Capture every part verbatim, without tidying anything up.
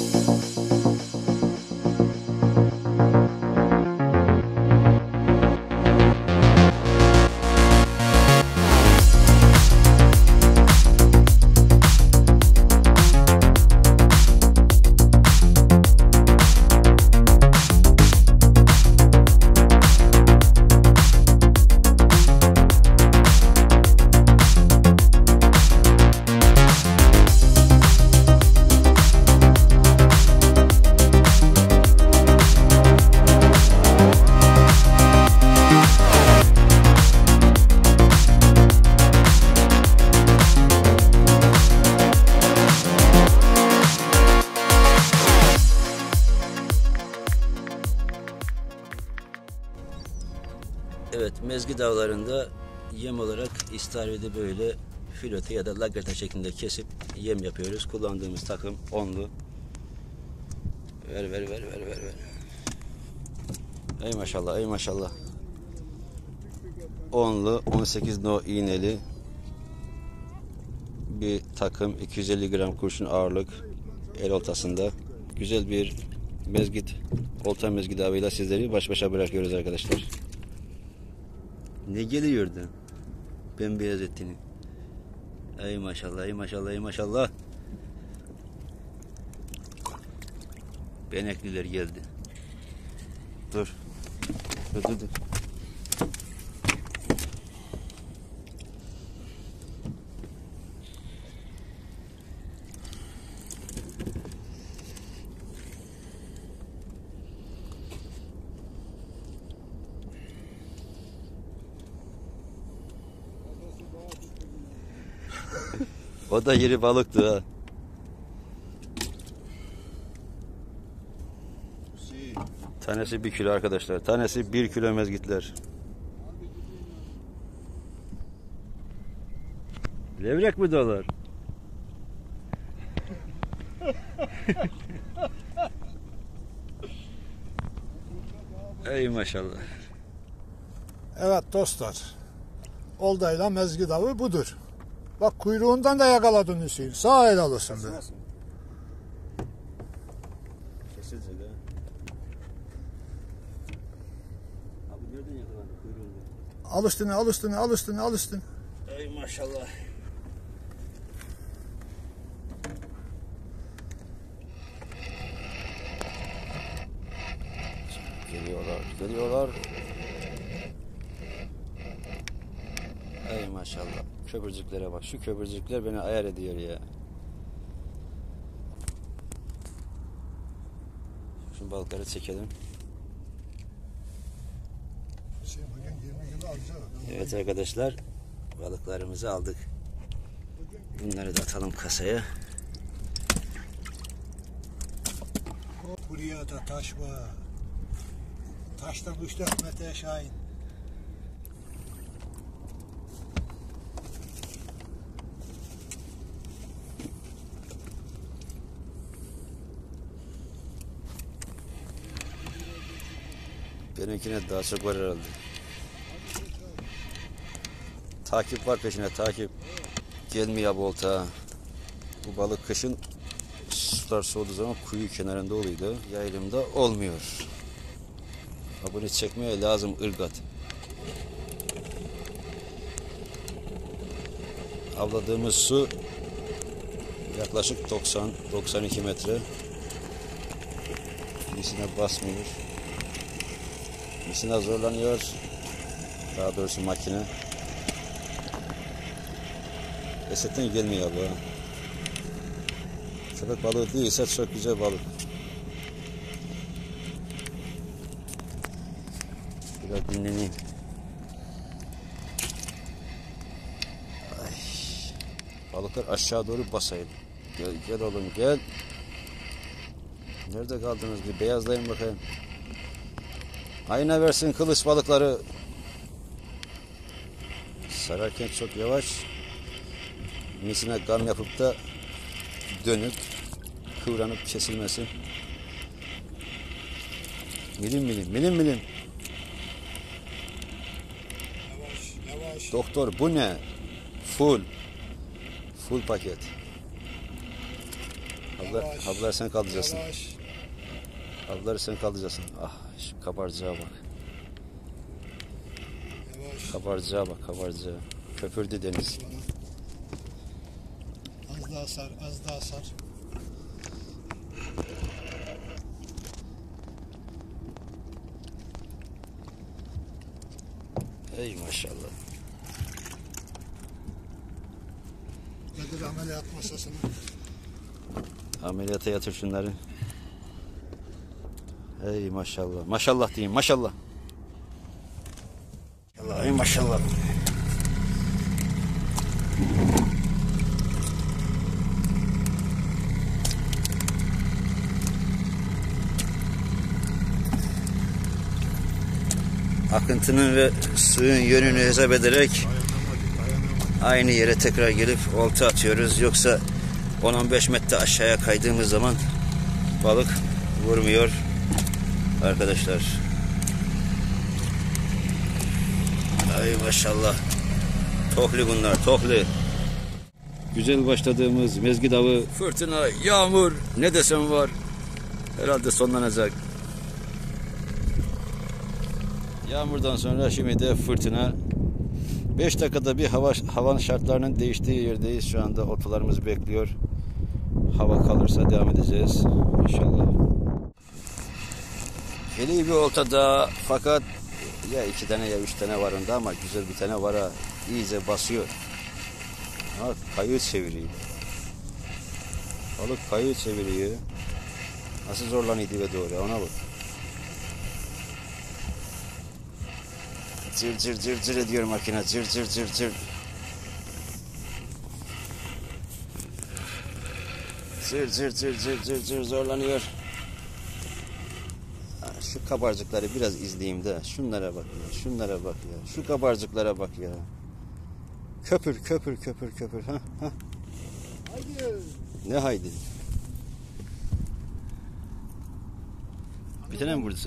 Evet, mezgi dağlarında yem olarak istavridi böyle filote ya da lagreta şeklinde kesip yem yapıyoruz. Kullandığımız takım onlu. Ver ver ver ver ver ver. Ey maşallah, ey maşallah. Onlu, on sekiz no iğneli bir takım, iki yüz elli gram kurşun ağırlık, el oltasında. Güzel bir mezgit, olta mezgit avıyla sizleri baş başa bırakıyoruz arkadaşlar. Ne geliyordu? Bembeyaz ettiğini. Ey maşallah, ey maşallah, ey maşallah. Benekliler geldi. Dur. Dur, dur, dur. O da iri balıktı ha. Tanesi bir kilo arkadaşlar. Tanesi bir kilo mezgitler. Levrek mi dolar? Ey maşallah. Evet dostlar. Oldayla mezgit avı budur. Bak kuyruğundan da yakaladın Hüseyin. Sağ el alırsın be. Kesilecek ha. Abi nereden yakaladın kuyruğunu? Al üstüne, al üstüne, al üstüne, al üstüne. Ey maşallah. Geliyorlar, geliyorlar. Ey maşallah. Köpürcüklere bak. Şu köpürcükler beni ayar ediyor ya. Şu balıkları çekelim. Evet arkadaşlar. Balıklarımızı aldık. Bunları da atalım kasaya. Buraya da taş var. Taştan üç dört metre aşağı in. Benimkine daha çok var herhalde. Takip var peşine, takip. Gelmiyor bu olta. Bu balık kışın sular soğuduğu zaman kuyu kenarında oluyordu. Yaylımda olmuyor. Bunu çekmeye lazım ırgat. Avladığımız su yaklaşık doksan doksan iki metre. Misine basmıyor. Misine zorlanıyor. Daha doğrusu makine. Esetten gelmiyor bu. Köpek balığı değilse çok güzel balık. Biraz dinleneyim. Ay. Balıklar aşağı doğru basaydı. Gel, gel oğlum gel. Nerede kaldınız? Bir beyazlayın bakayım. Ayna versin kılıç balıkları. Sararken çok yavaş. Misine gam yapıp da dönüp kıvranıp kesilmesin. Milim milim milim milim. Yavaş, yavaş. Doktor bu ne? Full. Full paket. Abla, Yavaş. abla sen kaldıracaksın. Yavaş. Ablaları sen kaldıracaksın. Ah şu kabarcığa bak. Yavaş. Kabarcığa bak kabarcığa. Köpürdü deniz. Az daha sar, az daha sar. Ey maşallah. Nedir ameliyat masasına? Ameliyata yatır şunları. Ey maşallah. Maşallah diyeyim maşallah. Ey maşallah. Akıntının ve suyun yönünü hesap ederek aynı yere tekrar gelip olta atıyoruz. Yoksa on on beş metre aşağıya kaydığımız zaman balık vurmuyor arkadaşlar. Ay maşallah. Tohlu bunlar, tohlu. Güzel başladığımız mezgit avı, fırtına, yağmur ne desem var. Herhalde sonlanacak. Yağmurdan sonra şimdi de fırtına. beş dakikada bir hava havanın şartlarının değiştiği yerdeyiz. Şu anda oltalarımız bekliyor. Hava kalırsa devam edeceğiz inşallah. Yeni bir olta da, fakat ya iki tane ya üç tane var onda, ama güzel bir tane var ha. İyice basıyor. Ha, kayığı çeviriyor. Balık kayığı çeviriyor. Nasıl zorlanıyor dibe doğru, ona bak. Cır cır cır cır ediyor makine. Cır cır cır cır. Cır cır cır cır cır cır zorlanıyor. Şu kabarcıkları biraz izleyeyim de. Şunlara bak ya. Şunlara bak ya. Şu kabarcıklara bak ya. Köpür köpür köpür köpür. Ha ha. Haydi. Ne haydi? Bir tane mi vurdu?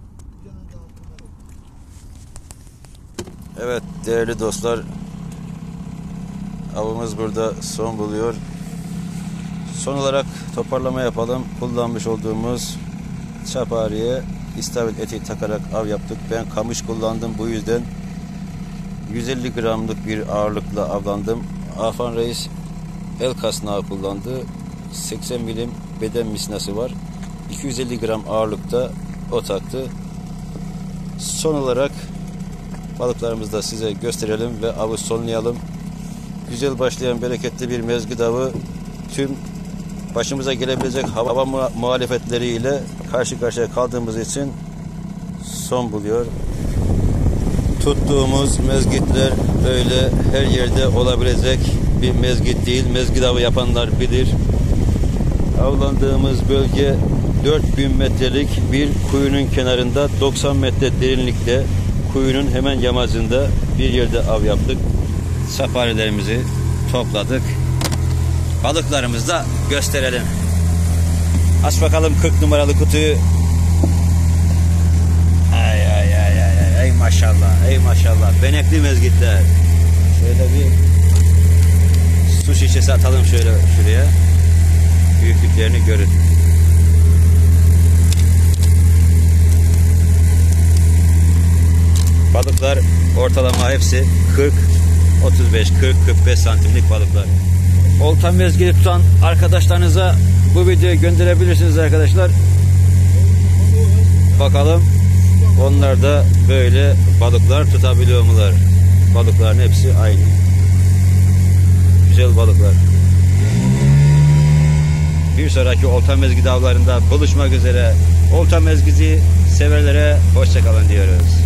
Evet değerli dostlar, avımız burada son buluyor. Son olarak toparlama yapalım. Kullanmış olduğumuz çapariye istavrit eti takarak av yaptık. Ben kamış kullandım, bu yüzden yüz elli gramlık bir ağırlıkla avlandım. Afan Reis el kasnağı kullandı. seksen milim beden misnası var. iki yüz elli gram ağırlıkta o taktı. Son olarak balıklarımızı da size gösterelim ve avı sonlayalım. Güzel başlayan bereketli bir mezgit avı tüm başımıza gelebilecek hava muhalefetleriyle karşı karşıya kaldığımız için son buluyor. Tuttuğumuz mezgitler öyle her yerde olabilecek bir mezgit değil. Mezgit avı yapanlar bilir. Avlandığımız bölge dört bin metrelik bir kuyunun kenarında, doksan metre derinlikte, kuyunun hemen yamacında bir yerde av yaptık. Safarilerimizi topladık. Balıklarımızı da gösterelim. Aç bakalım kırk numaralı kutuyu. Ay ay ay ay ay maşallah, ey maşallah. Benekli mezgitler. Şöyle bir su şişesi atalım şöyle şuraya. Büyüklüklerini görün. Balıklar ortalama hepsi kırk, otuz beş, kırk, kırk beş santimlik balıklar. Olta mezgili tutan arkadaşlarınıza bu videoyu gönderebilirsiniz arkadaşlar. Bakalım onlar da böyle balıklar tutabiliyor mular? Balıkların hepsi aynı. Güzel balıklar. Bir sonraki olta mezgidi avlarında buluşmak üzere. Olta mezgidi severlere hoşça kalın diyoruz.